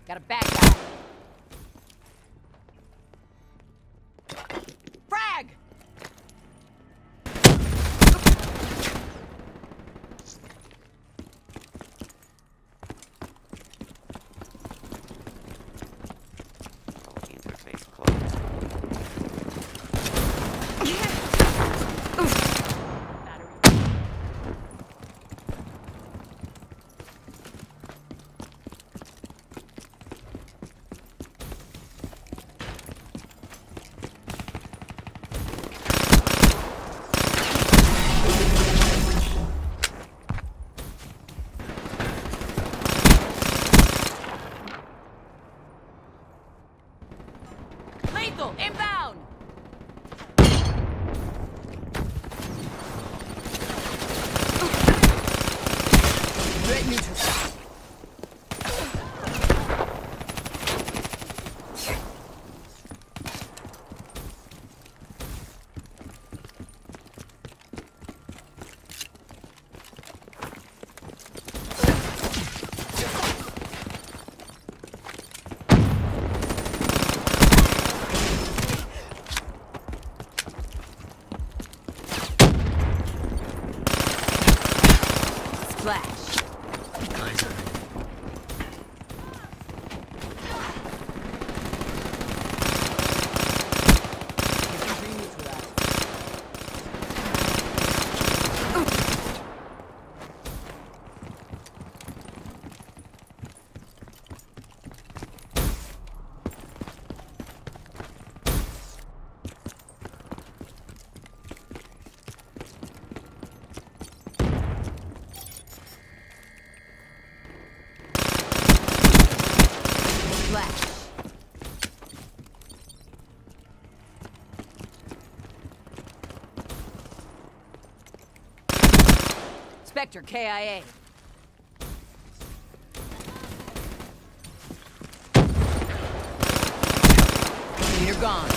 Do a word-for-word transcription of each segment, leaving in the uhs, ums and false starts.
Got a bad guy. Frag! Interface closed. Lethal, inbound! Threat neutral. Splash. Splash. Spectre K I A. You're gone.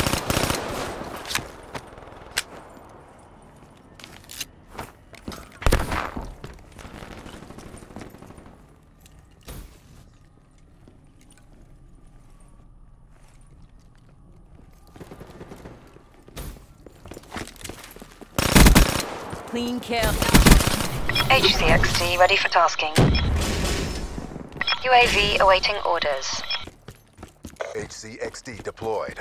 Clean kill. H C X D ready for tasking. U A V awaiting orders. H C X D deployed.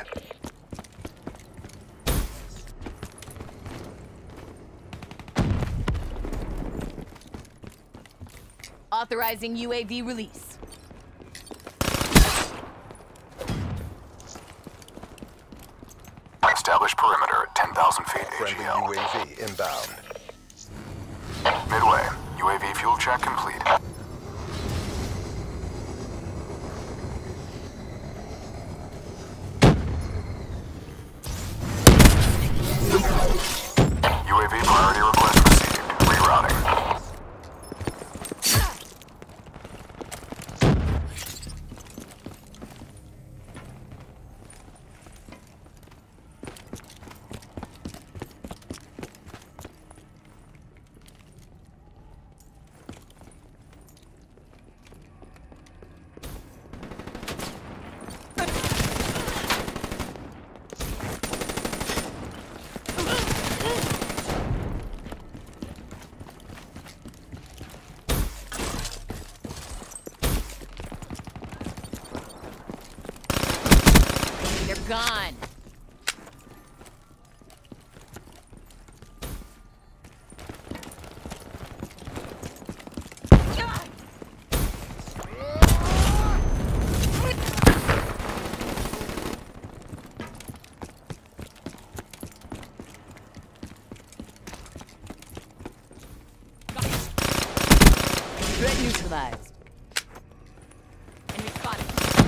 Authorizing U A V release. Establish perimeter at ten thousand feet A G Friendly L. U A V inbound. Midway. U A V fuel check complete. U A V priority request received. Rerouting. They're gone. Threat neutralized. Enemy spotted.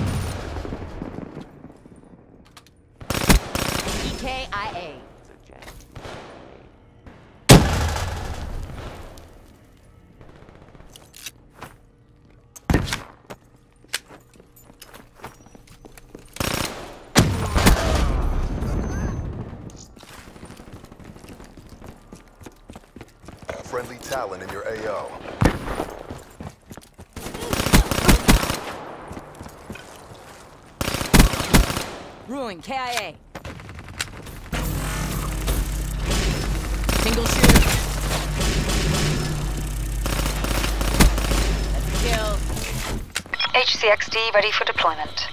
E K I A. Friendly Talon in your A O. Brewing, K I A. Single shooter. That's a kill. H C X D ready for deployment.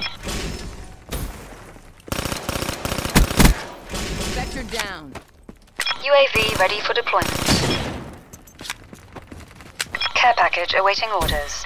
Vector down. U A V ready for deployment. Care package awaiting orders.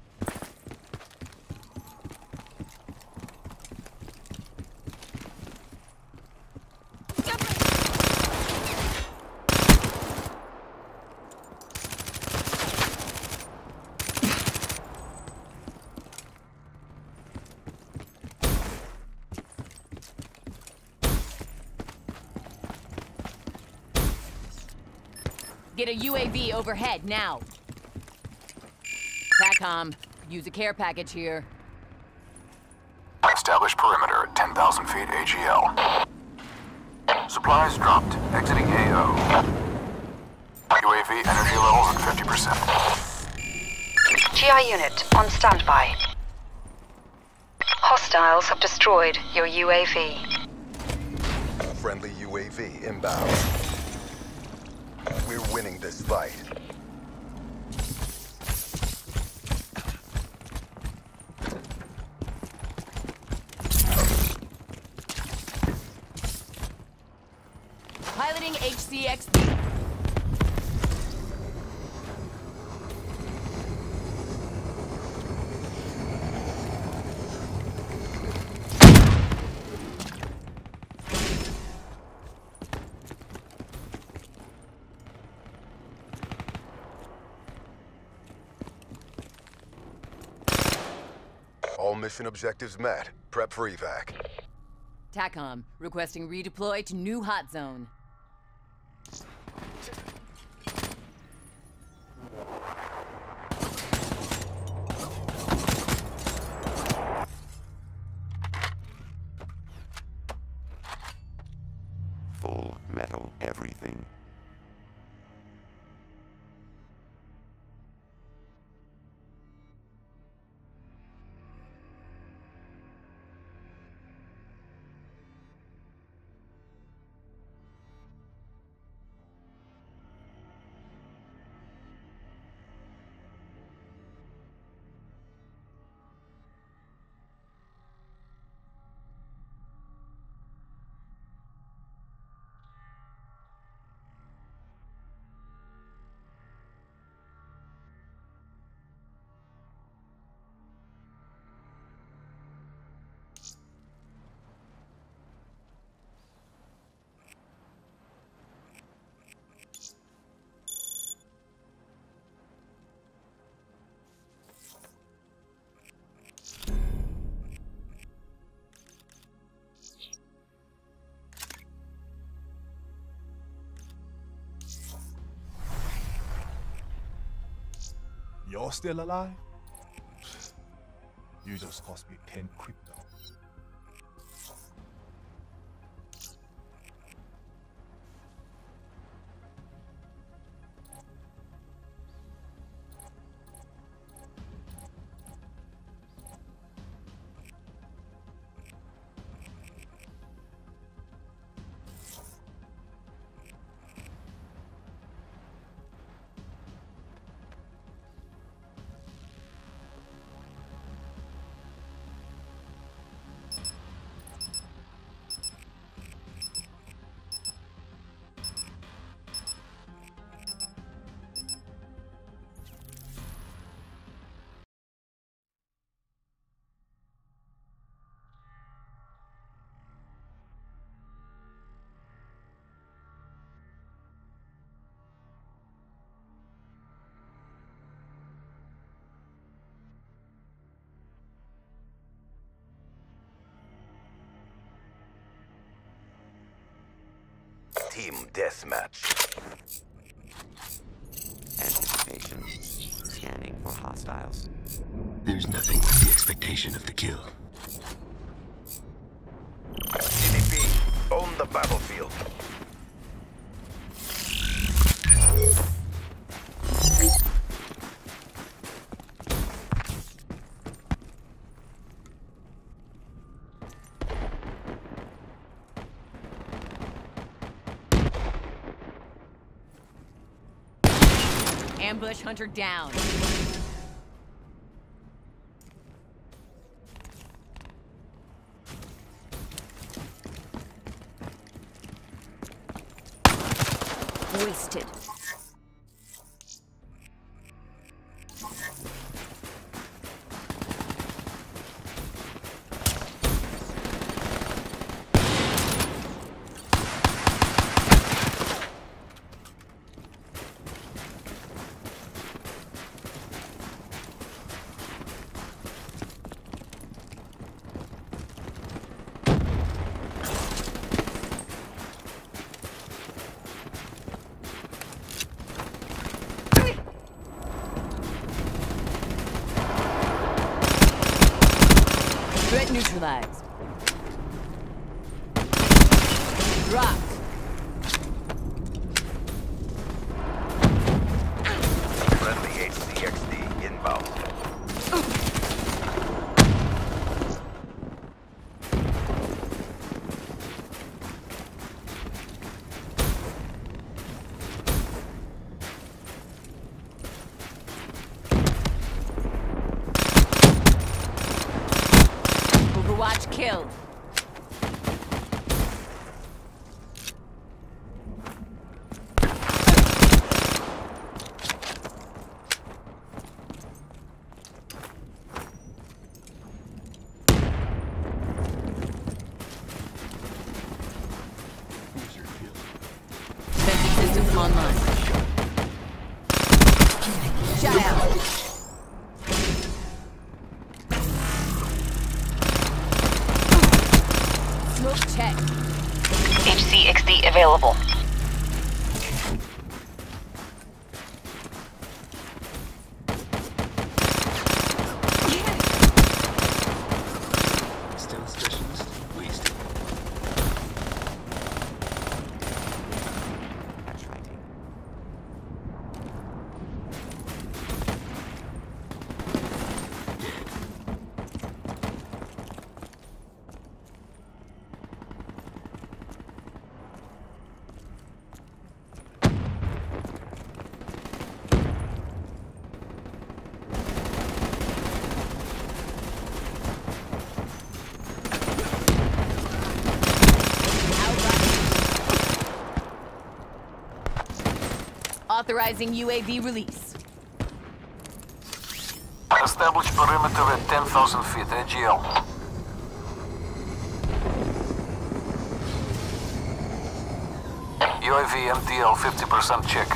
Get a U A V overhead now. TACOM, use a care package here. Establish perimeter at ten thousand feet A G L. Supplies dropped. Exiting A O. U A V energy levels at fifty percent. G I unit on standby. Hostiles have destroyed your U A V. Friendly U A V inbound. We're winning this fight. Piloting H C X D. All mission objectives met. Prep for evac. TACOM, requesting redeploy to new hot zone. Full metal everything. You're still alive? You just cost me ten crypto. Team deathmatch. Anticipation. Scanning for hostiles. There's nothing like the expectation of the kill. C D P, own the battlefield. Ambush hunter down. Wasted. Threat neutralized. Dropped. Friendly H C X D inbound. Overwatch killed. Defensive systems online. Shut out. Smoke check. H C X D available. Stealth specialist wasted. Catch fighting. Authorizing U A V release. Establish perimeter at ten thousand feet, A G L. U A V M T L fifty percent check.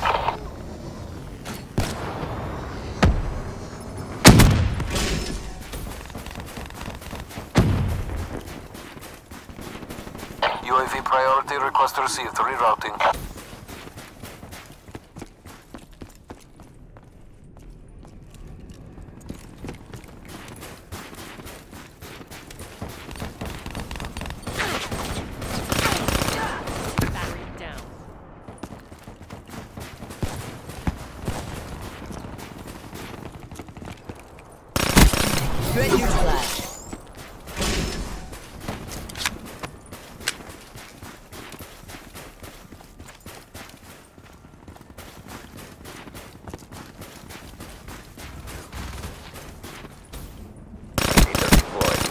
U A V priority request received. Rerouting. Threat neutralized. Meter deployed.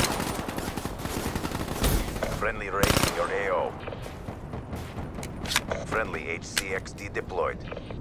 Friendly raiding your A O. Friendly H C X D deployed.